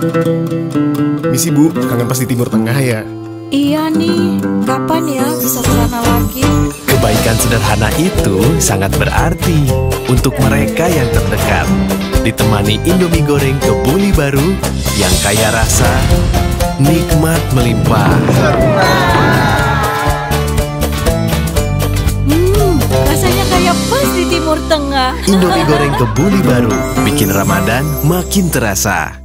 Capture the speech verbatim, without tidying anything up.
Misi Bu, kangen pas di Timur Tengah ya? Iya nih, kapan ya bisa kesana lagi? Kebaikan sederhana itu sangat berarti untuk mereka yang terdekat. Ditemani Indomie goreng Kebuli Baru yang kaya rasa, nikmat melimpah. Hmm, rasanya kayak pas di Timur Tengah. Indomie goreng Kebuli Baru bikin Ramadan makin terasa.